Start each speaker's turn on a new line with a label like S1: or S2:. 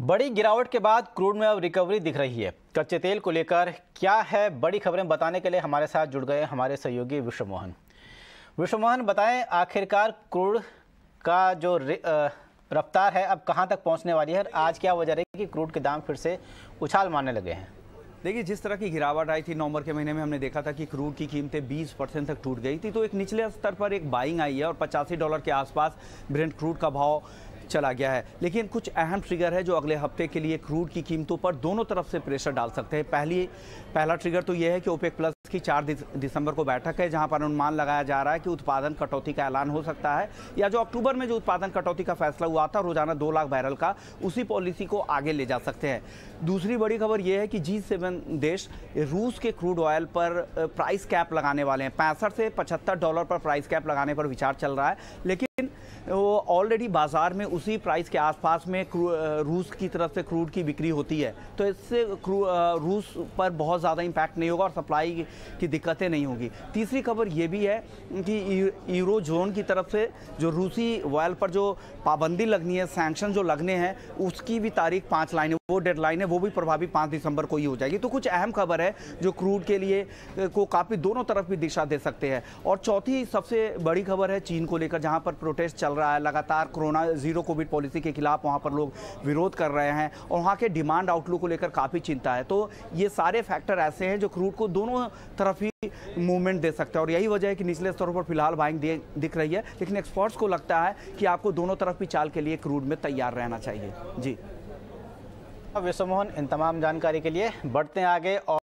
S1: बड़ी गिरावट के बाद क्रूड में अब रिकवरी दिख रही है। कच्चे तेल को लेकर क्या है बड़ी खबरें बताने के लिए हमारे साथ जुड़ गए हमारे सहयोगी विश्व मोहन बताएं, आखिरकार क्रूड का जो रफ्तार है अब कहां तक पहुंचने वाली है। आज क्या वजह रही कि क्रूड के दाम फिर से उछाल मारने लगे हैं।
S2: देखिए, जिस तरह की गिरावट आई थी नवंबर के महीने में, हमने देखा था कि क्रूड की कीमतें 20% तक टूट गई थी। तो एक निचले स्तर पर एक बाइंग आई है और $85 के आसपास ब्रेंट क्रूड का भाव चला गया है। लेकिन कुछ अहम ट्रिगर है जो अगले हफ्ते के लिए क्रूड की कीमतों पर दोनों तरफ से प्रेशर डाल सकते हैं। पहला ट्रिगर तो यह है कि ओपेक प्लस की 4 दिसंबर को बैठक है, जहां पर अनुमान लगाया जा रहा है कि उत्पादन कटौती का ऐलान हो सकता है, या जो अक्टूबर में जो उत्पादन कटौती का फैसला हुआ था रोजाना 2 लाख बैरल का, उसी पॉलिसी को आगे ले जा सकते हैं। दूसरी बड़ी खबर यह है कि G7 देश रूस के क्रूड ऑयल पर प्राइस कैप लगाने वाले हैं। $65 से $75 पर प्राइस कैप लगाने पर विचार चल रहा है, लेकिन वो ऑलरेडी बाजार में उसी प्राइस के आसपास में रूस की तरफ से क्रूड की बिक्री होती है। तो इससे रूस पर बहुत ज़्यादा इम्पैक्ट नहीं होगा और सप्लाई की दिक्कतें नहीं होगी। तीसरी खबर ये भी है कि यूरो जोन की तरफ से जो रूसी ऑयल पर जो पाबंदी लगनी है, सैंक्शन जो लगने हैं, उसकी भी तारीख 5 लाइन है, वो डेडलाइन है, वो भी प्रभावी 5 दिसंबर को ही हो जाएगी। तो कुछ अहम खबर है जो क्रूड के लिए को काफ़ी दोनों तरफ भी दिशा दे सकते हैं। और चौथी सबसे बड़ी खबर है चीन को लेकर, जहाँ पर प्रोटेस्ट चल रहा है लगातार। कोरोना जीरो कोविड पॉलिसी के खिलाफ वहाँ पर लोग विरोध कर रहे हैं और वहाँ के डिमांड आउटलुक को लेकर काफ़ी चिंता है। तो ये सारे फैक्टर ऐसे हैं जो क्रूड को दोनों तरफ ही मूवमेंट दे सकते हैं और यही वजह है कि निचले स्तरों पर फिलहाल बाइंग दिख रही है। लेकिन एक्सपर्ट्स को लगता है कि आपको दोनों तरफ की चाल के लिए क्रूड में तैयार रहना चाहिए। जी
S1: विश्व मोहन, इन तमाम जानकारी के लिए बढ़ते हैं आगे। और